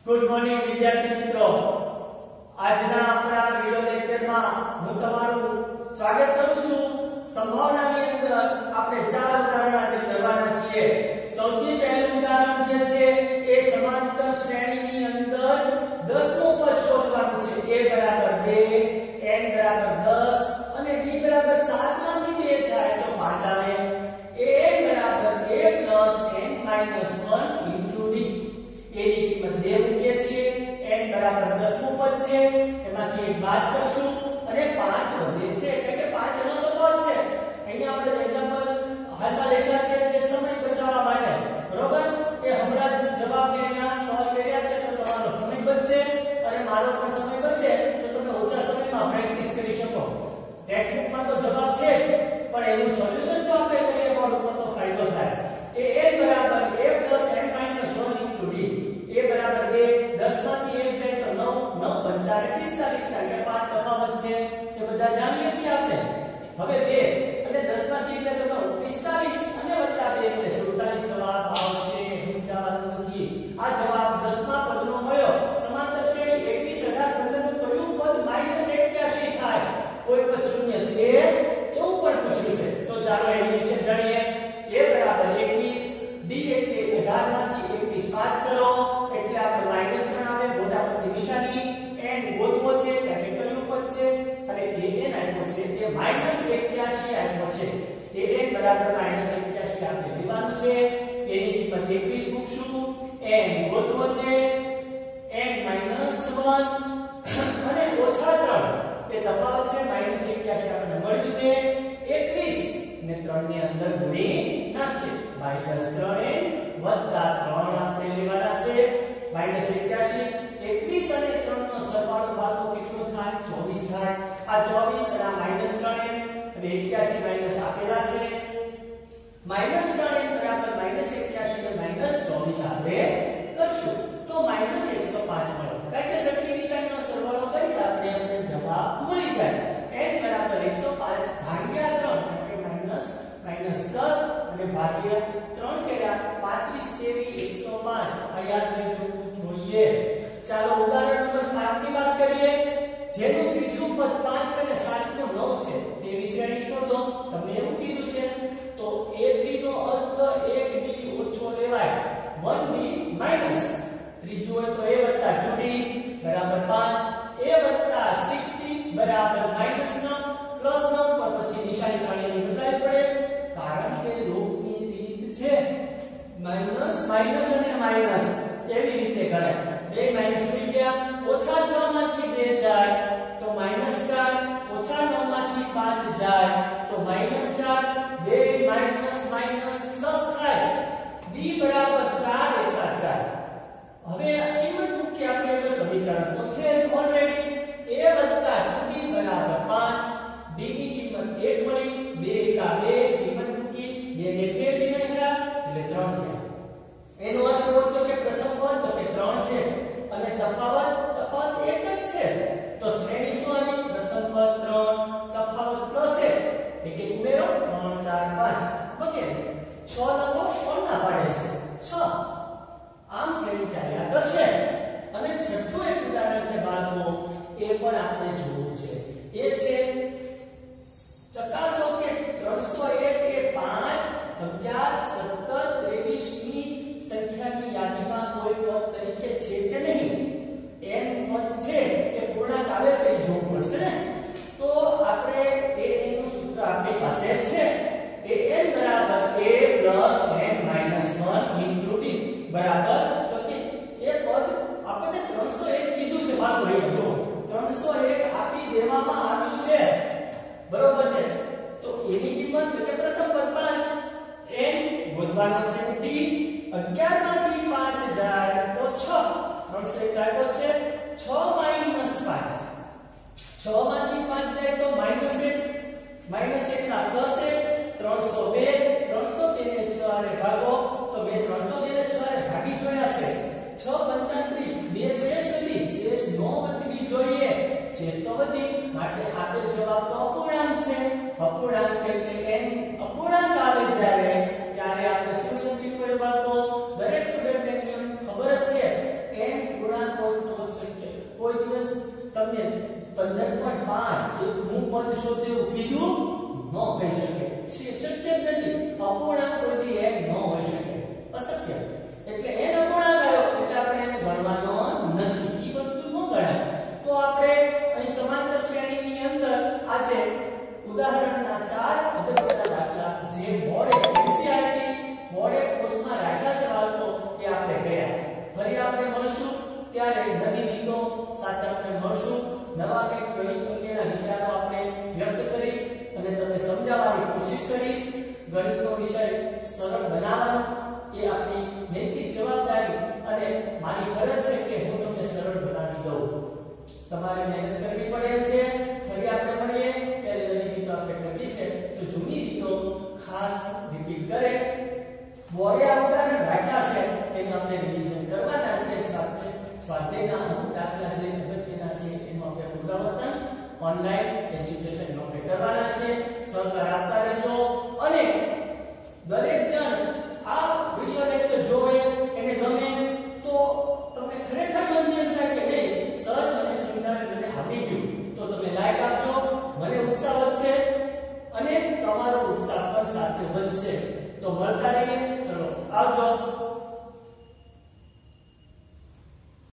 Good morning વિદ્યાર્થી મિત્રો, આજના આપણા વિડિયો લેક્ચરમાં હું તમારું સ્વાગત કરું છું। સંભાવનાની અંદર આપણે ચાર ઉદાહરણ આજે કરવાના છીએ। સૌથી પહેલું ઉદાહરણ જે છે એ સમાંતર શ્રેણીની અંદર 10 નું પદ શોધવાનું છે। a = 2, n = 10 અને d = 7 માંથી 2 જાય તો 5 આવે। a = a + n - 1 * d। a ની કિંમત 2 મૂકીએ છીએ, n બરાબર 10 નું પદ છે, એમાંથી 1 બાદ કરશું અને 5 વધે છે, એટલે કે 5 એનો તફાવત છે। અહીંયા આપણે એક્ઝામ્પલ હાલમાં લખ્યા છે જે સમય બચાવવા માટે, બરોબર? એ હમણાં જ જવાબને અહીંયા સોલ્વ કર્યા છે તો તમારો સમય બચશે અને મારો પણ સમય બચે તો તમે ઓછા સમયમાં પ્રેક્ટિસ કરી શકો। ટેક્સ્ટ બુકમાં તો જવાબ છે જ, પણ એનું સોલ્યુશન જો આપણે કરીએ બોર્ડ ઉપર તો ફાયદો થાય। a = a + n - 1 * d। a બરાબર 2, 10 માંથી 1 જાય તો 9, 9 × 5 = 45 થાય કે 5 તફાવત છે એ બધા જાણીએ છીએ આપણે। હવે 2 અને 10 માંથી 1 જાય તો 45 અને વત્તા 2 એટલે 47 જવાબ આવશે, સમજાવવાનું નથી। આ જવાબ 10 માં પદનો મળ્યો। સમાંતર શ્રેણી 21, 18, 15 નું કયું પદ -81 થાય? કોઈ પદ શૂન્ય છે એવું પણ પૂછ્યું છે, તો ચાલો એની વિશે જાણીએ। a = 21, d એટલે 18 માંથી 21 બાદ કરો એટલે આપણે -3 આવે, મોટા પદની નિશાની। n ગોતવો છે કે કયું પદ છે અને an આપ્યો છે એ -81 આપ્યો છે। an બરાબર -81 આપણે લેવાનું છે, એની કિંમત 21 મૂકશું, n ગોતવો છે, n - 1 અને -3 એ તફાવત છે, -81 આપણને મળ્યું છે। 21 ને 3 ની અંદર ગુણી નાખીએ, -3n + 3 આપણે લેવાના છે। -81, 21 અને 3 નો સરવાળો બાદો કેટલો થાય? 24 થાય। આ 24 અને -3n અને 81 - આપેલા છે। -3n બરાબર -81 અને -24 આપણે કરશું તો -105 મળે, કારણ કે સરખી નિશાનીનો સરવાળો કરી આપણે જવાબ મળી જાય। n બરાબર 105 ભાગ્યા 3 એટલે -10 અને ભાગ્યા 3 કર્યા 35 * 105 આ યાદ રાખવું જોઈએ। ચાલો ઉદાહરણ નંબર 5 ની વાત કરીએ, જેનું ત્રીજું પદ 5 અને 7 નું 9 છે તેવી શ્રેણી શોધો। તમને એવું કીધું છે તો a3 નો અર્થ 1d ઓછો લેવાય, 1d માઈનસ ત્રીજું હોય તો a + 2d બરાબર 5, a + 6d બરાબર -9 + 9 પર પછી નિશાની ત્રણેયની બદલાવી પડે, કારણ કે રૂપની રીત છે માઈનસ માઈનસ અને માઈનસ એવી રીતે ગણાય। 2 માઈનસ થઈ ગયા, -6 માંથી 2 જાય તો -4, -9 માંથી 5 જાય તો -4, 2 માઈનસ માઈનસ પ્લસ થાય, d બરાબર 4 * 4। હવે કિંમત મૂકી આપણે એટલે સમીકરણ તો છે જ ઓલરેડી, a + 2d બરાબર 5, d ની કિંમત 1 મળી, 2 * 2 કિંમત મૂકી, 2 ને ફેરવી નાખ્યા એટલે 3 થયા। એનો અર્થ એવો થયો કે પ્રથમ પદ તો કે 3 છે અને તફાવત 1 જ છે, તો શ્રેણી શું આવી? પ્રથમ પદ 3, તફાવત +1 એટલે ઉમેરો 3, 4, 5 વગેરે। 6 લખો કોણ ના પાડે છે? 6। આમ શ્રેણી ચાલ્યા કરશે। અને છઠ્ઠું એક ઉદાહરણ છે બાળકો, એ પણ આપણે જોવું છે, એ છે ચકાસો કે 301 એ 5, 11, 17, 23 ની સંખ્યાની યાદીમાં કોઈ પદ તરીકે છે કે નહીં। n પદ છે એ પૂર્ણાંક આવે છે એ જોવું પડશે ને, તો આપણે an નું સૂત્ર આપણી પાસે છે, an બરાબર a + n - 1 * d બરાબર, તો કે એ પદ આપણે 301 કીધું છે, બાળકો એ જો 301 આપી દેવામાં આવ્યું છે, બરોબર છે? તો એની કિંમત તો કે પ્રથમ પદ 5, n ગોતવાનો છે, d 11 માંથી 5 જાય તો 6, 301 આવ્યો છે, 6 - 5, 6 માંથી 5 જાય તો -1, -1 ના +1, 302, 302 ને 6 ને ભાગો તો મેં 302 ને 6 ને ભાગી જોયા છે, 6 × 35, 2 શેષ વધી, શેષ નો વધવી જોઈએ, શેષ તો વધી, માટે આપેલ જવાબ તો અપૂર્ણાંક છે। અપૂર્ણાંક છે એટલે n અપૂર્ણાંક આવે જ્યારે ત્યારે આપણે શું લખી પડે બાળકો? દરેક સ્ટુડન્ટને નિયમ ખબર જ છે, n પૂર્ણાંક તમને 15.5 એક હું પદ શોધ્યું કીધું ન કહી શકે છે, શક્ય જ નથી. અપૂર્ણાંક કોઈ દી એક ન હોઈ શકે, અશક્ય. એટલે n અપૂર્ણાંક આવ્યો એટલે આપણે એને ગણવાનો નથી, એ વસ્તુ ન ગણાય. તો આપણે અહીં સમાંતર શ્રેણીની અંદર આજે ઉદાહરણના 4 અગત્યના દાખલા જે બોર્ડે એનસીઈઆરટી બોર્ડે કોર્સમાં રાખ્યા છે બાળકો એ આપણે ગયા. ફરી આપણે મળશું ત્યારે નવી રીતો સાથે આપણે મળશું, નવા કંઈક ગણિત અંગેના વિચારો આપણે વ્યક્ત કરી અને તમને સમજાવવાની કોશિશ કરીશ. ગણિતનો વિષય સરળ બનાવવાનો એ આપણી નૈતિક જવાબદારી અને મારી ફરજ છે કે હું તમને સરળ બનાવી દઉં. તમારે મહેનત કરવી પડે એમ છે. ફરી આપણે મળીએ ત્યારે નવી રીતો આપણે કરવી છે, તો જૂની રીતો ખાસ રિપીટ કરે. બોર્ડે આ ઉદાહરણ રાખ્યા છે એને આપણે રિવિઝન કરવાના છે. સાથે સ્વાધ્યાયના અમુક દાખલા જે અગત્યના છે એનું આપણે પુનરાવર્તન ઓનલાઈન એજ્યુકેશન આપણે કરવાના છે. સહકાર આપતા રહેજો અને દરેક જણ આ વિડિયો લેક્ચર જોવે એને ગમે તો તમને ખરેખર મનથી એમ થાય કે નહીં સર મને સમજાવે મને આવડી ગયું, તો તમે લાઈક આપજો, મને ઉત્સાહ વધશે અને તમારો ઉત્સાહ પણ સાથે વધશે. તો મળતા રહીએ. ચલો આવજો.